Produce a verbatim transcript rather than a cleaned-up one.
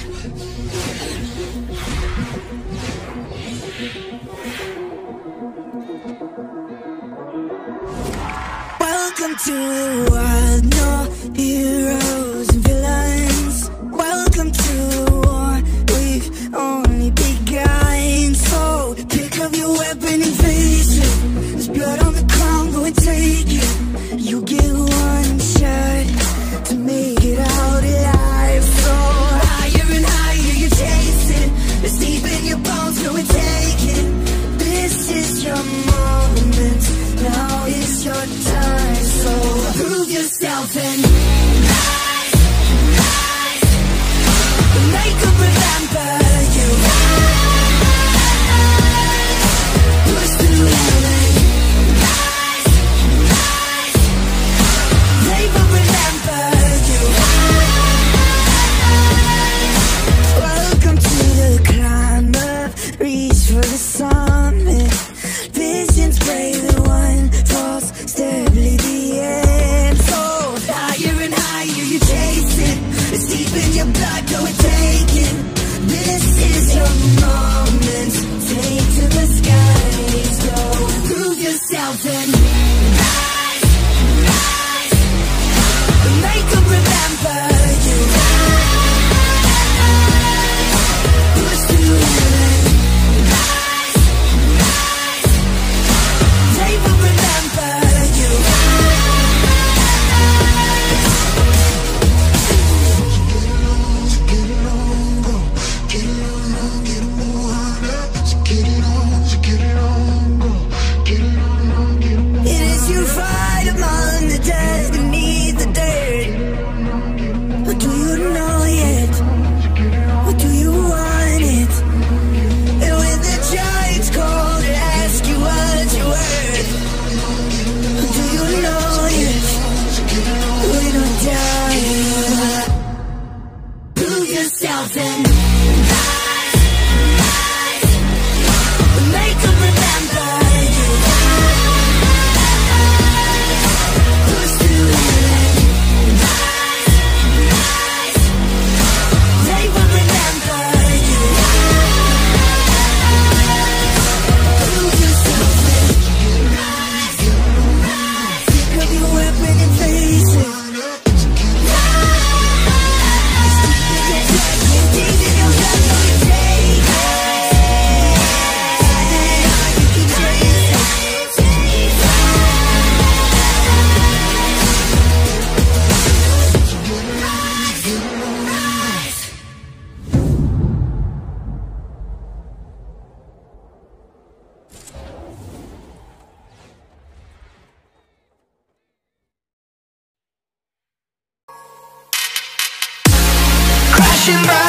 Welcome to the world, no heroes and villains. Welcome to the war, we've only begun. So pick up your weapon and face it. There's blood on the ground, go and take it. You get one shot to make it out alive. So higher and higher you're chasing. It's deep in your bones, go and take it. This is your moment, now is your time. So prove yourself and rise, rise. Make them remember you. Push through heaven. Rise, rise. Make them remember you. Welcome to the climb up, reach for the summit. Visions brave, the one falls steadily the end. So higher and higher you're chasing. It's deep in your blood, go and take it. This is your moment, take to the skies. Go prove yourself and rise, rise. Make them remember you. Push through heaven. Rise, rise. They will remember you. Get it on, go. Get it on, get it on, up. So get it on, so get it on, go. Get it on, get it on. It is you fight among the dead beneath the dirt. But do you know yet? Or do you want it? And when the giants call to ask you what you're worth, do you know yet? We don't die. Prove yourself and rise, rise. Make them remember you. Push through heaven. Rise, rise. They will remember you. Prove yourself and rise, rise. Pick up your weapon and face it. Crashing by